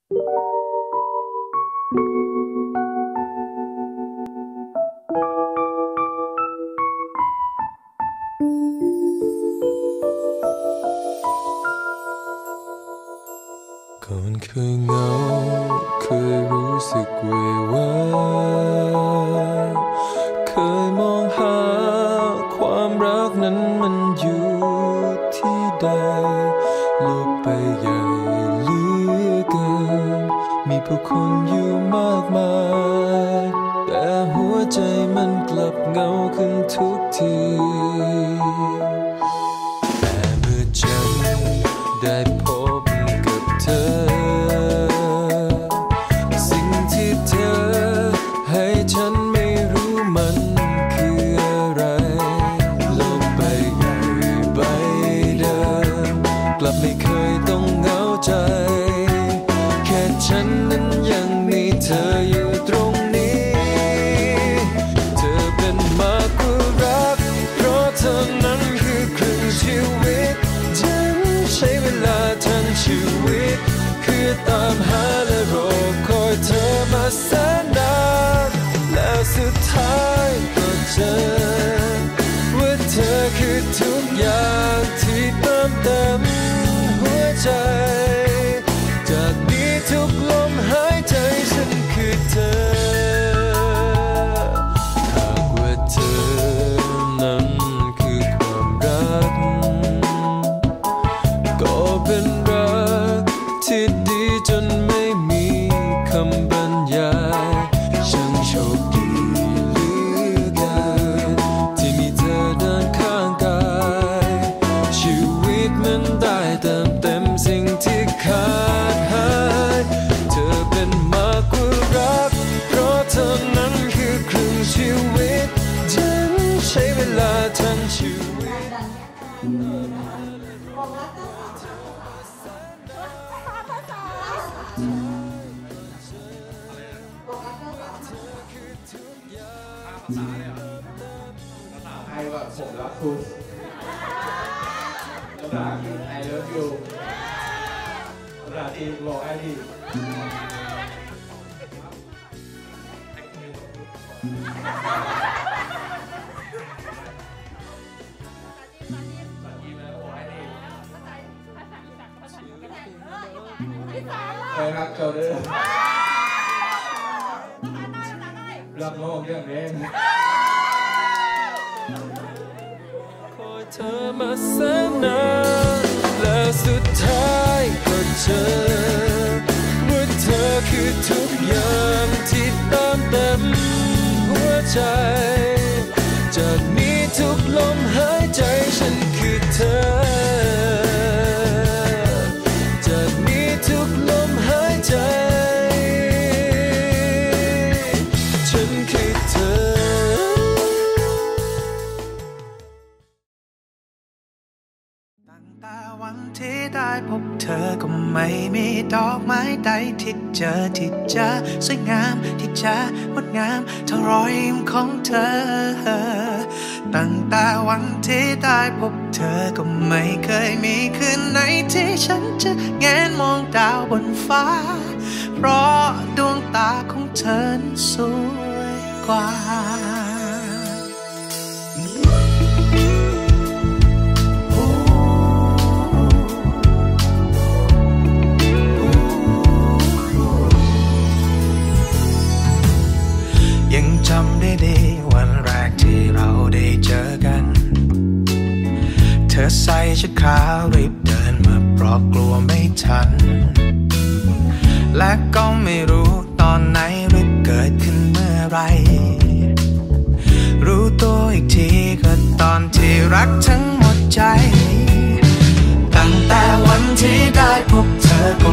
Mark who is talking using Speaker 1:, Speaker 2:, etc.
Speaker 1: ก่อนเคยเหงาเคยรู้สึกเววาเคยมองหาความรักนั้นมันอยู่ที่ใดโลกใบใหญ่เหลือเกินมีผู้คนอยู่มากมายแต่หัวใจมันกลับเหงาขึ้นทุกทีแต่เมื่อฉันได้พบกับเธอสิ่งที่เธอให้ฉันไม่รู้มันคืออะไรโลกใบใหญ่ใบเดิมกลับไม่เคยต้องเหงาใจแค่ฉันนั้นยังมีเธออยู่ตรงนี้เธอเป็นมากกว่ารักเพราะเธอนั้นคือครึ่งชีวิตฉันใช้เวลาทั้งชีวิตคือตามหาและรอคอยเธอมาแสนนานแล้วสุดท้ายก็เจอว่าเธอคือทุกอย่างที่เติมเต็มหัวใจจากนี้ทุกลมหายใจฉันคือเธอหากว่าเธอนั้นคือความรักก็เป็นรักที่ดีจนไม่มีคำบรรยายช่างโชคดีเหลือเกินที่มีเธอเดินข้างกายชีวิตมันได้เติมเต็มสิ่งที่ขาดหายเธอเป็นมากกว่ารักเพราะเธอนั้นคือครึ่งชีวิตฉันใช้เวลาทั้งชีวิต
Speaker 2: ไอ้ว่าผมรักคุณภาษาอังกฤษ I love you ภาษาจีนบอกไอ้ดีใครรักเขาเด้อรักโลกเรื่องนี้
Speaker 1: คอยเธอมาแสนนานแล้วสุดท้ายก็เจอว่าเธอคือทุกอย่างที่เติมเต็มหัวใจจากนี้ทุกลมหายใจฉันคือเธอจากนี้ทุกลมหายใจฉันคือเธอ
Speaker 3: ตั้งแต่วันที่ได้พบเธอก็ไม่มีดอกไม้ใดที่เจอที่จะสวยงามที่จะงดงามเท่ารอยยิ้มของเธอตั้งแต่วันที่ได้พบเธอก็ไม่เคยมีคืนไหนที่ฉันจะแงนมองดาวบนฟ้าเพราะดวงตาของเธอนั้นสวยกว่ายังจำได้ดีวันแรกที่เราได้เจอกันเธอใส่ชุดขาวรีบเดินมาเพราะกลัวไม่ทันและก็ไม่รู้ตอนไหนหรือเกิดขึ้นเมื่อไรรู้ตัวอีกทีก็ตอนที่รักทั้งหมดใจตั้งแต่วันที่ได้พบเธอ